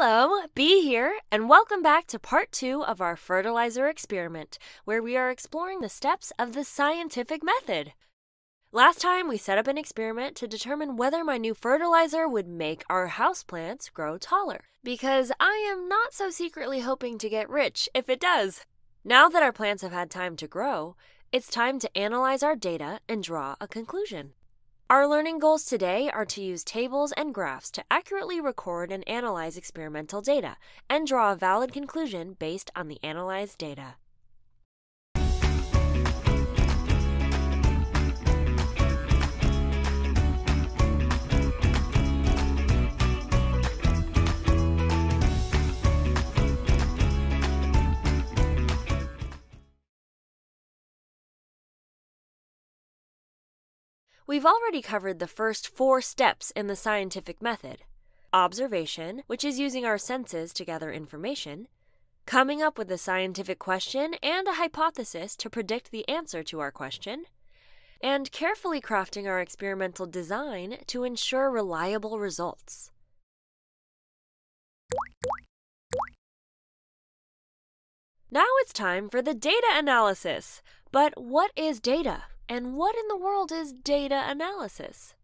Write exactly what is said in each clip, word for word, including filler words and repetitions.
Hello, Bee here, and welcome back to part two of our fertilizer experiment, where we are exploring the steps of the scientific method. Last time, we set up an experiment to determine whether my new fertilizer would make our houseplants grow taller, because I am not so secretly hoping to get rich if it does. Now that our plants have had time to grow, it's time to analyze our data and draw a conclusion. Our learning goals today are to use tables and graphs to accurately record and analyze experimental data and draw a valid conclusion based on the analyzed data. We've already covered the first four steps in the scientific method: observation, which is using our senses to gather information; coming up with a scientific question and a hypothesis to predict the answer to our question; and carefully crafting our experimental design to ensure reliable results. Now it's time for the data analysis. But what is data? And what in the world is data analysis?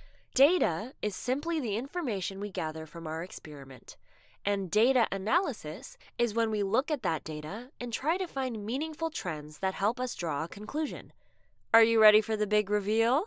Data is simply the information we gather from our experiment, and data analysis is when we look at that data and try to find meaningful trends that help us draw a conclusion. Are you ready for the big reveal?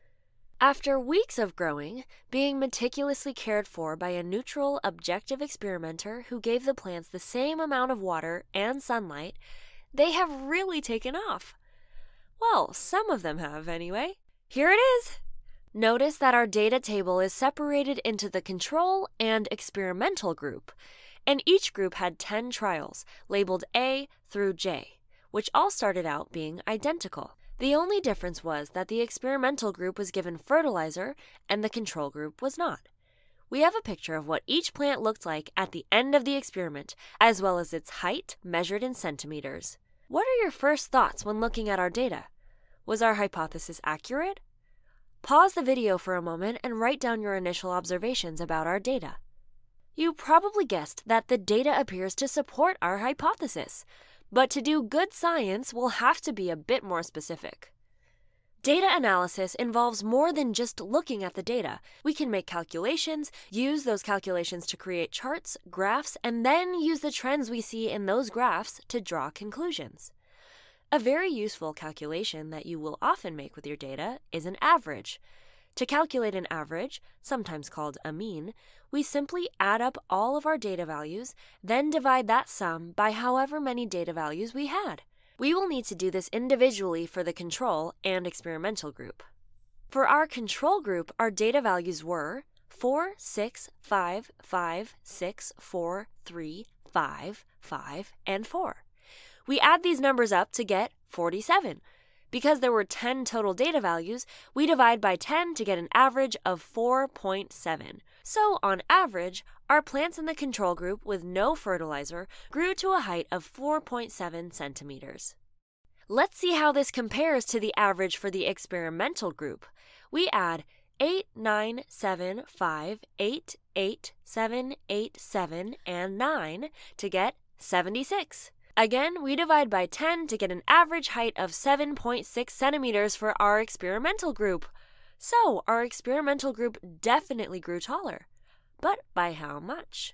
After weeks of growing, being meticulously cared for by a neutral, objective experimenter who gave the plants the same amount of water and sunlight, they have really taken off. Well, some of them have, anyway. Here it is! Notice that our data table is separated into the control and experimental group, and each group had ten trials, labeled A through J, which all started out being identical. The only difference was that the experimental group was given fertilizer and the control group was not. We have a picture of what each plant looked like at the end of the experiment, as well as its height measured in centimeters. What are your first thoughts when looking at our data? Was our hypothesis accurate? Pause the video for a moment and write down your initial observations about our data. You probably guessed that the data appears to support our hypothesis, but to do good science, we'll have to be a bit more specific. Data analysis involves more than just looking at the data. We can make calculations, use those calculations to create charts, graphs, and then use the trends we see in those graphs to draw conclusions. A very useful calculation that you will often make with your data is an average. To calculate an average, sometimes called a mean, we simply add up all of our data values, then divide that sum by however many data values we had. We will need to do this individually for the control and experimental group. For our control group, our data values were four, six, five, five, six, four, three, five, five, and four. We add these numbers up to get forty-seven. Because there were ten total data values, we divide by ten to get an average of four point seven. So, on average, our plants in the control group with no fertilizer grew to a height of four point seven centimeters. Let's see how this compares to the average for the experimental group. We add eight, nine, seven, five, eight, eight, seven, eight, seven, and nine to get seventy-six. Again, we divide by ten to get an average height of seven point six centimeters for our experimental group. So, our experimental group definitely grew taller. But by how much?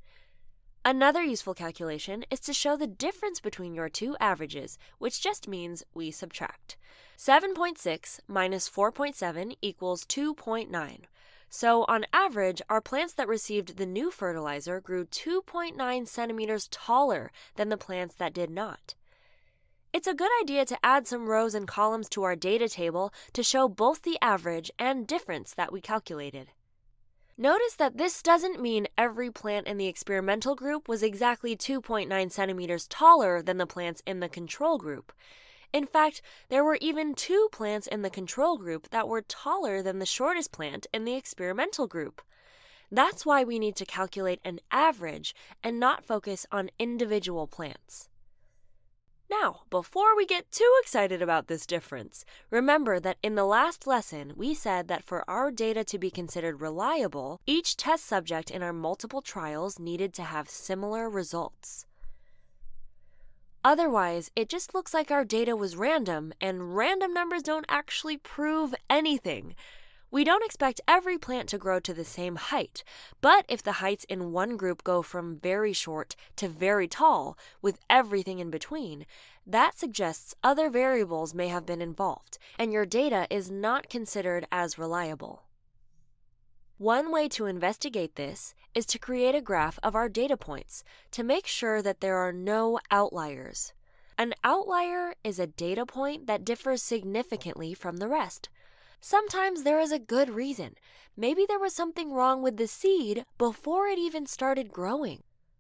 Another useful calculation is to show the difference between your two averages, which just means we subtract. seven point six minus four point seven equals two point nine. So, on average, our plants that received the new fertilizer grew two point nine centimeters taller than the plants that did not. It's a good idea to add some rows and columns to our data table to show both the average and difference that we calculated. Notice that this doesn't mean every plant in the experimental group was exactly two point nine centimeters taller than the plants in the control group. In fact, there were even two plants in the control group that were taller than the shortest plant in the experimental group. That's why we need to calculate an average and not focus on individual plants. Now, before we get too excited about this difference, remember that in the last lesson, we said that for our data to be considered reliable, each test subject in our multiple trials needed to have similar results. Otherwise, it just looks like our data was random, and random numbers don't actually prove anything. We don't expect every plant to grow to the same height, but if the heights in one group go from very short to very tall, with everything in between, that suggests other variables may have been involved, and your data is not considered as reliable. One way to investigate this is to create a graph of our data points to make sure that there are no outliers. An outlier is a data point that differs significantly from the rest. Sometimes there is a good reason. Maybe there was something wrong with the seed before it even started growing.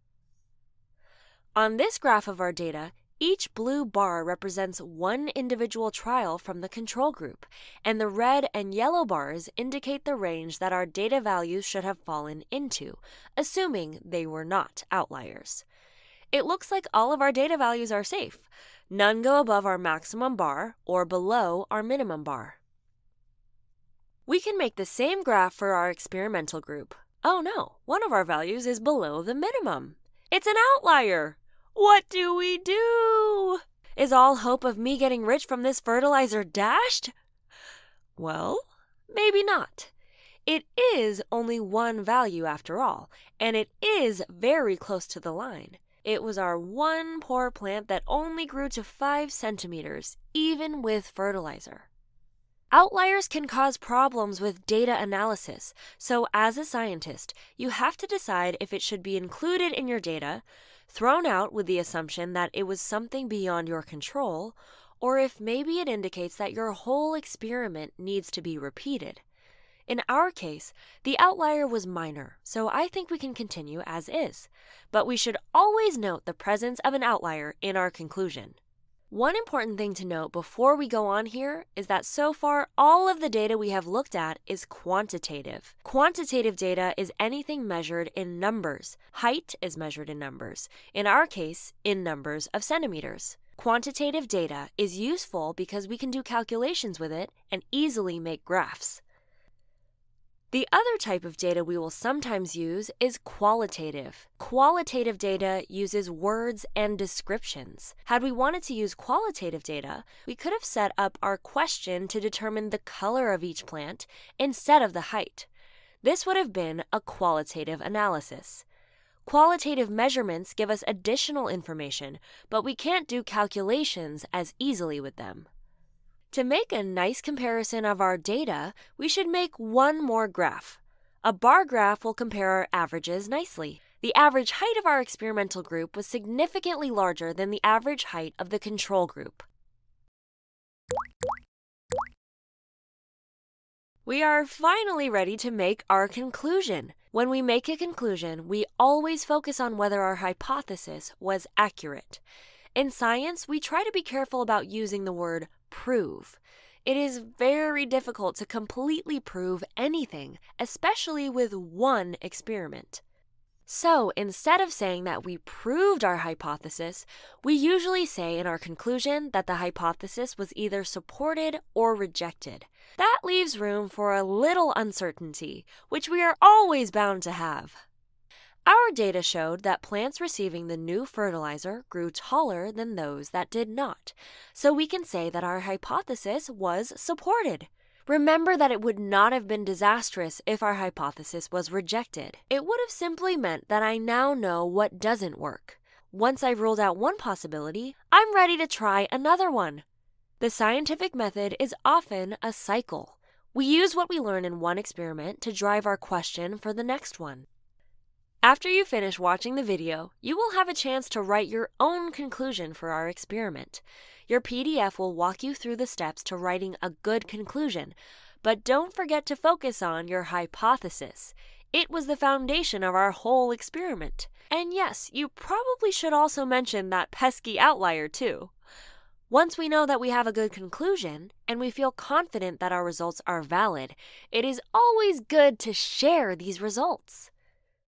On this graph of our data, each blue bar represents one individual trial from the control group, and the red and yellow bars indicate the range that our data values should have fallen into, assuming they were not outliers. It looks like all of our data values are safe. None go above our maximum bar or below our minimum bar. We can make the same graph for our experimental group. Oh no, one of our values is below the minimum. It's an outlier. What do we do? Is all hope of me getting rich from this fertilizer dashed? Well, maybe not. It is only one value after all, and it is very close to the line. It was our one poor plant that only grew to five centimeters, even with fertilizer. Outliers can cause problems with data analysis, so as a scientist, you have to decide if it should be included in your data, thrown out with the assumption that it was something beyond your control, or if maybe it indicates that your whole experiment needs to be repeated. In our case, the outlier was minor, so I think we can continue as is, but we should always note the presence of an outlier in our conclusion. One important thing to note before we go on here is that so far all of the data we have looked at is quantitative. Quantitative data is anything measured in numbers. Height is measured in numbers, in our case, in numbers of centimeters. Quantitative data is useful because we can do calculations with it and easily make graphs. The other type of data we will sometimes use is qualitative. Qualitative data uses words and descriptions. Had we wanted to use qualitative data, we could have set up our question to determine the color of each plant instead of the height. This would have been a qualitative analysis. Qualitative measurements give us additional information, but we can't do calculations as easily with them. To make a nice comparison of our data, we should make one more graph. A bar graph will compare our averages nicely. The average height of our experimental group was significantly larger than the average height of the control group. We are finally ready to make our conclusion. When we make a conclusion, we always focus on whether our hypothesis was accurate. In science, we try to be careful about using the word prove. It is very difficult to completely prove anything, especially with one experiment. So instead of saying that we proved our hypothesis, we usually say in our conclusion that the hypothesis was either supported or rejected. That leaves room for a little uncertainty, which we are always bound to have. Our data showed that plants receiving the new fertilizer grew taller than those that did not, so we can say that our hypothesis was supported. Remember that it would not have been disastrous if our hypothesis was rejected. It would have simply meant that I now know what doesn't work. Once I've ruled out one possibility, I'm ready to try another one. The scientific method is often a cycle. We use what we learn in one experiment to drive our question for the next one. After you finish watching the video, you will have a chance to write your own conclusion for our experiment. Your P D F will walk you through the steps to writing a good conclusion, but don't forget to focus on your hypothesis. It was the foundation of our whole experiment. And yes, you probably should also mention that pesky outlier too. Once we know that we have a good conclusion, and we feel confident that our results are valid, it is always good to share these results.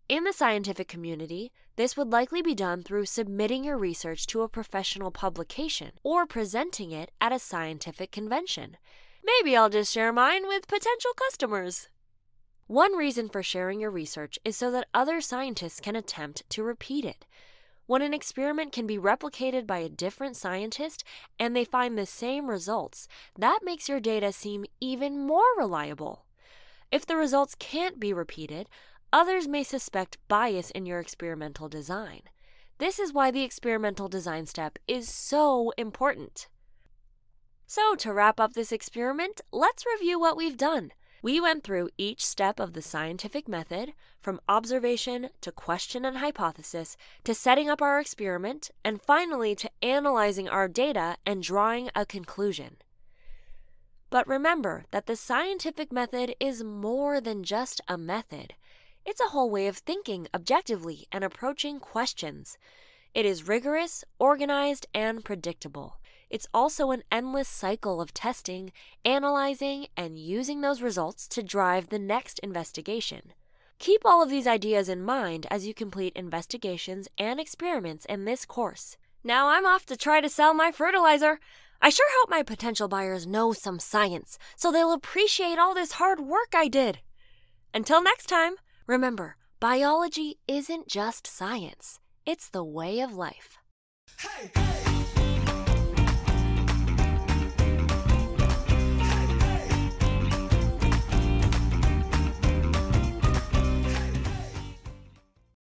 In the scientific community, this would likely be done through submitting your research to a professional publication or presenting it at a scientific convention. Maybe I'll just share mine with potential customers. One reason for sharing your research is so that other scientists can attempt to repeat it. When an experiment can be replicated by a different scientist and they find the same results, that makes your data seem even more reliable. If the results can't be repeated, others may suspect bias in your experimental design. This is why the experimental design step is so important. So, to wrap up this experiment, let's review what we've done. We went through each step of the scientific method, from observation to question and hypothesis, to setting up our experiment, and finally to analyzing our data and drawing a conclusion. But remember that the scientific method is more than just a method. It's a whole way of thinking objectively and approaching questions. It is rigorous, organized, and predictable. It's also an endless cycle of testing, analyzing, and using those results to drive the next investigation. Keep all of these ideas in mind as you complete investigations and experiments in this course. Now I'm off to try to sell my fertilizer. I sure hope my potential buyers know some science, so they'll appreciate all this hard work I did. Until next time, remember, biology isn't just science. It's the way of life. Hey, hey.